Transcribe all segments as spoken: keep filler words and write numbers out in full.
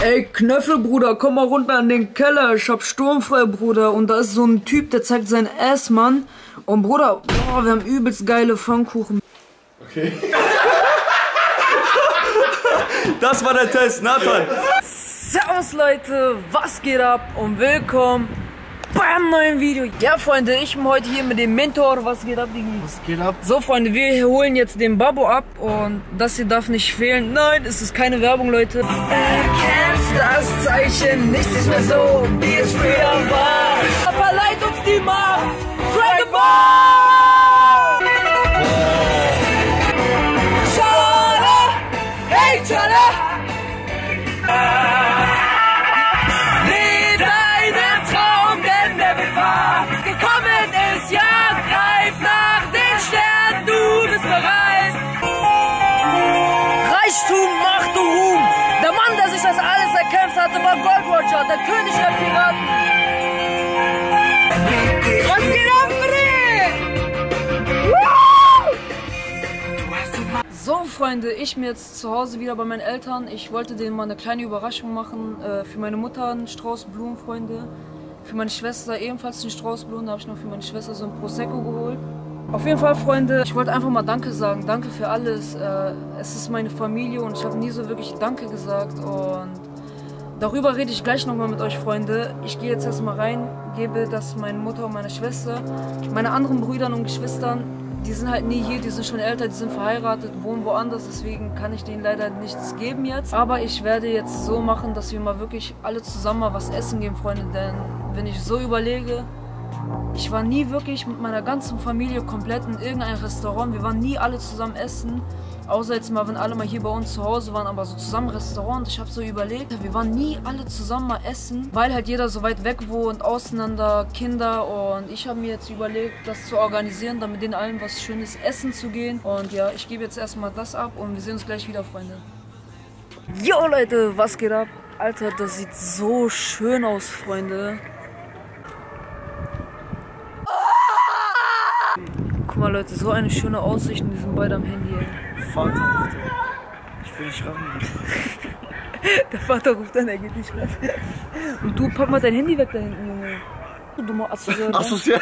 Ey, Knöffel, Bruder, komm mal runter in den Keller. Ich hab sturmfrei, Bruder. Und da ist so ein Typ, der zeigt sein Ass, Mann. Und Bruder, boah, wir haben übelst geile Pfannkuchen. Okay. Das war der Test, Nathan. Servus, Leute, was geht ab? Und willkommen beim neuen Video. Ja, Freunde, ich bin heute hier mit dem Mentor. Was geht ab, Digi? Was geht ab? So, Freunde, wir holen jetzt den Babbo ab. Und das hier darf nicht fehlen. Nein, es ist keine Werbung, Leute. Erkennst das Zeichen, nichts ist mehr so, wie es früher war. Verleiht uns die Macht. Dragon Ball! Chala! Hey, Chala! Lebe deinen Traum, denn der wird wahr. Gekommen ist, ja, greif nach den Sternen, du bist bereit. Reichtum, Macht und Ruhm. Der Mann, der sich das alles erkämpft hatte, war Gold Roger, der König der Piraten. Was geht ab, So, Freunde, ich bin jetzt zu Hause wieder bei meinen Eltern. Ich wollte denen mal eine kleine Überraschung machen. Äh, für meine Mutter einen Strauß Blumen, Freunde. Für meine Schwester ebenfalls einen Strauß Blumen. Da habe ich noch für meine Schwester so ein Prosecco geholt. Auf jeden Fall, Freunde, ich wollte einfach mal Danke sagen. Danke für alles. Äh, es ist meine Familie und ich habe nie so wirklich Danke gesagt. Und darüber rede ich gleich nochmal mit euch, Freunde. Ich gehe jetzt erstmal rein, gebe das meine Mutter und meine Schwester, meine anderen Brüdern und Geschwistern. Die sind halt nie hier, die sind schon älter, die sind verheiratet, wohnen woanders, deswegen kann ich denen leider nichts geben jetzt. Aber ich werde jetzt so machen, dass wir mal wirklich alle zusammen mal was essen gehen, Freunde. Denn wenn ich so überlege, ich war nie wirklich mit meiner ganzen Familie komplett in irgendein Restaurant. Wir waren nie alle zusammen essen. Außer jetzt mal, wenn alle mal hier bei uns zu Hause waren, aber so zusammen Restaurant. Ich habe so überlegt, wir waren nie alle zusammen mal essen, weil halt jeder so weit weg wohnt, auseinander, Kinder. Und ich habe mir jetzt überlegt, das zu organisieren, damit denen allen was Schönes essen zu gehen. Und ja, ich gebe jetzt erstmal das ab und wir sehen uns gleich wieder, Freunde. Jo, Leute, was geht ab? Alter, das sieht so schön aus, Freunde. Guck mal, Leute, so eine schöne Aussicht und die sind beide am Handy, ey. Vater, ich will nicht ran. Der Vater ruft an, er geht nicht ran. Und du, pack mal dein Handy weg da hinten, Junge. Du dummer Assozial. Assozial.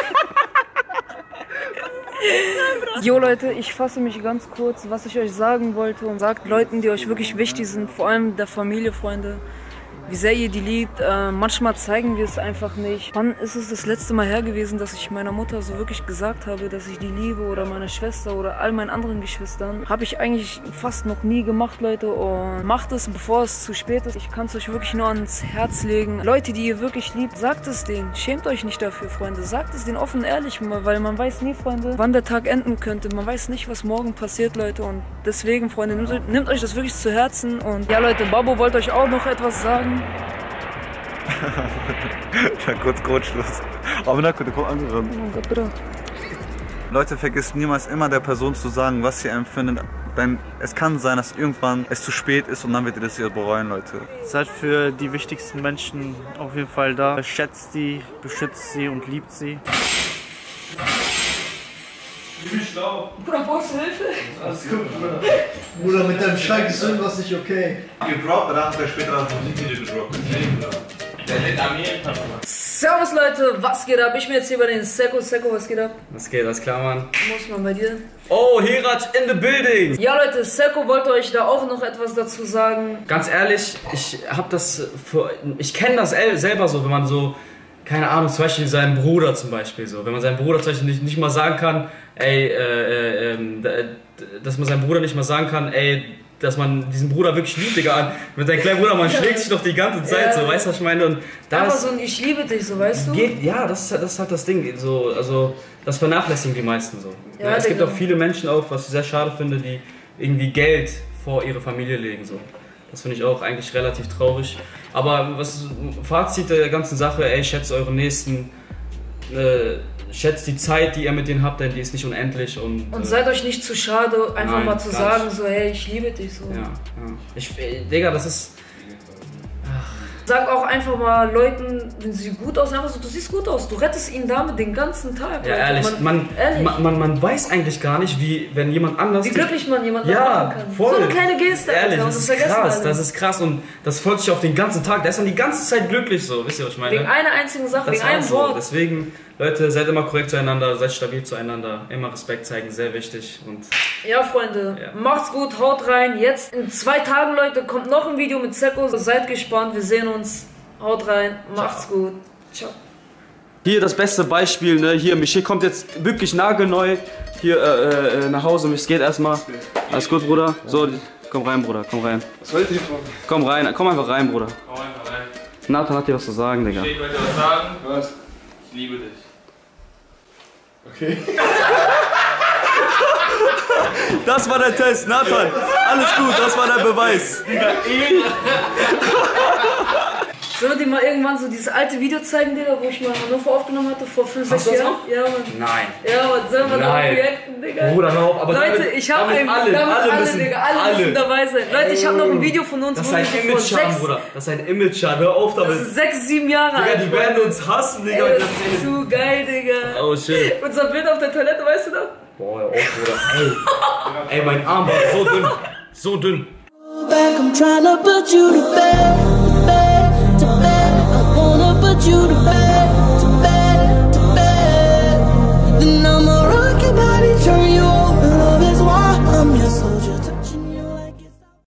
Jo, Leute, ich fasse mich ganz kurz, was ich euch sagen wollte. Und sagt Leuten, die euch wirklich wichtig sind, vor allem der Familie, Freunde, wie sehr ihr die liebt. Äh, manchmal zeigen wir es einfach nicht. Wann ist es das letzte Mal her gewesen, dass ich meiner Mutter so wirklich gesagt habe, dass ich die liebe, oder meiner Schwester oder all meinen anderen Geschwistern? Habe ich eigentlich fast noch nie gemacht, Leute. Und macht es, bevor es zu spät ist. Ich kann es euch wirklich nur ans Herz legen. Leute, die ihr wirklich liebt, sagt es denen. Schämt euch nicht dafür, Freunde. Sagt es denen offen und ehrlich, weil man weiß nie, Freunde, wann der Tag enden könnte. Man weiß nicht, was morgen passiert, Leute. Und deswegen, Freunde, nehmt, nehmt euch das wirklich zu Herzen. Und ja, Leute, Babbo wollte euch auch noch etwas sagen. Dann kurz Kurzschluss. Aber na, bitte, komm angerannt. Leute, vergisst niemals immer der Person zu sagen, was sie empfindet. Denn es kann sein, dass irgendwann es zu spät ist und dann wird ihr das hier bereuen, Leute. Seid für die wichtigsten Menschen auf jeden Fall da. Schätzt sie, beschützt sie und liebt sie. Ich bin schlau. Bruder, brauchst du Hilfe? Alles gut, Bruder. Bruder, mit deinem Schreck ist irgendwas nicht okay. Gedroppt, dann hat er später das Musikvideo gedroppt. Der nennt Amerika. Servus, Leute, was geht ab? Ich bin jetzt hier bei den Seko. Seko, was geht ab? Was geht, alles klar, Mann? Muss man bei dir? Oh, Herat in the building! Ja, Leute, Seko wollte euch da auch noch etwas dazu sagen. Ganz ehrlich, ich hab das für, ich kenne das selber so, wenn man so, keine Ahnung, zum Beispiel seinen Bruder zum Beispiel so, wenn man seinem Bruder zum Beispiel nicht, nicht mal sagen kann, ey, äh, äh, dass man seinem Bruder nicht mal sagen kann, ey, dass man diesen Bruder wirklich liebt, Digga. Mit deinem kleinen Bruder, man schlägt sich doch die ganze Zeit, ja, so, weißt du, was ich meine? Und da aber ist, so ein Ich liebe dich, so, weißt du? Geht, ja, das ist, das ist halt das Ding, so, also, das vernachlässigen die meisten so. Ja, Ja, es gibt Digga. auch viele Menschen auch, was ich sehr schade finde, die irgendwie Geld vor ihre Familie legen, so. Das finde ich auch eigentlich relativ traurig. Aber was Fazit der ganzen Sache, ey, schätzt eure Nächsten, äh, schätzt die Zeit, die ihr mit denen habt, denn die ist nicht unendlich. Und, Und äh, seid euch nicht zu schade, einfach nein, mal zu gar sagen, nicht. so, hey, ich liebe dich, so. Ja, ja. Ich, äh, Digga, das ist... Ach, Sag auch einfach mal Leuten, wenn sie gut aussehen, einfach so, du siehst gut aus, du rettest ihnen damit den ganzen Tag. Ja, ehrlich, man, man, ehrlich. Man, man, man weiß eigentlich gar nicht, wie, wenn jemand anders... Wie glücklich man jemanden ja, machen kann. Voll. So eine kleine Geste, ehrlich, Alter, das, das ist krass, alle. Das ist krass und das folgt sich auf den ganzen Tag, der ist dann die ganze Zeit glücklich so, wisst ihr, was ich meine? Wegen einer einzigen Sache, das wegen einem so. Wort. Deswegen, Leute, seid immer korrekt zueinander, seid stabil zueinander, immer Respekt zeigen, sehr wichtig. Und ja, Freunde, ja. Macht's gut, haut rein. Jetzt in zwei Tagen, Leute, kommt noch ein Video mit Zecko, seid gespannt, wir sehen uns. Haut rein, macht's Ciao. Gut. Ciao. Hier das beste Beispiel, ne? Hier, Michel kommt jetzt wirklich nagelneu hier äh, äh, nach Hause. Es geht erstmal. Alles gut, Bruder? So, komm rein, Bruder, komm rein. Was wollt ihr von? Komm rein, komm einfach rein, Bruder. Komm einfach rein. Nathan hat dir was zu sagen, Digga. Ich wollte was sagen. Was? Ich liebe dich. Okay. Das war der Test, Nathan. Alles gut, das war der Beweis. Sollen wir dir mal irgendwann so dieses alte Video zeigen, Digga, wo ich mal Hannover aufgenommen hatte, vor fünf, sechs Jahren? Ja, Mann. Nein. Ja, Mann, sollen wir da reacten, Digga? Bruder, hör auf, aber Leute, ich hab ein alle, damit alle, alle, müssen, Digga, alle, alle müssen dabei sein. Leute, ich hab noch ein Video von uns, das wo ist ein Image-Schaden, Bruder. Das ist ein Image-Schaden, hör auf damit. Das ist sechs, sieben Jahre alt. Digga, die werden uns hassen, Digga. Ey, das ist zu geil, Digga. Oh, shit. Unser Bild auf der Toilette, weißt du noch? Boah, hör auf, Bruder. Ey. Ey, mein Arm war so dünn. So dünn. Back, I'm trying to put you to bed, bed, to bed. I wanna put you to bed.